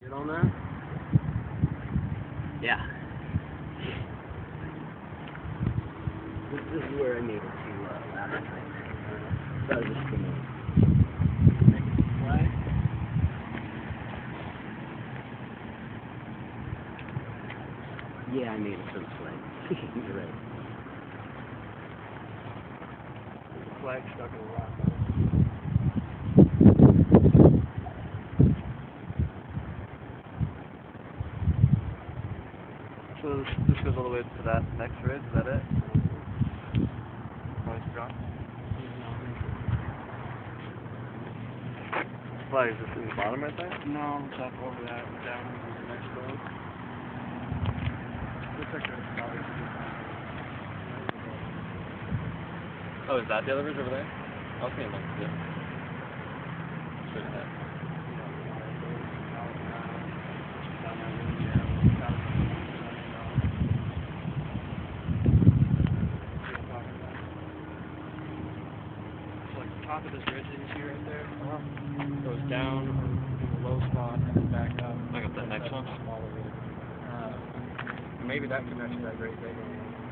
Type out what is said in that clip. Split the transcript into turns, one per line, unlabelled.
Good on that? Yeah. This is where I needed to last night. That was just the move. Flag? Yeah, I made it for the flag. You're right.
The flag stuck in the rock. So this goes all the way to that next ridge, is that it? Nice drop. Flag, is this in the bottom right there?
No, it's up over that, down to the next road.
Looks like there's probably
Oh, is that the other ridge over there? Okay, no, yeah. Straight ahead. So like the top of this ridge that you see right there goes down in the low spot and then back up. Like up that next one? Maybe that connects to that great big one.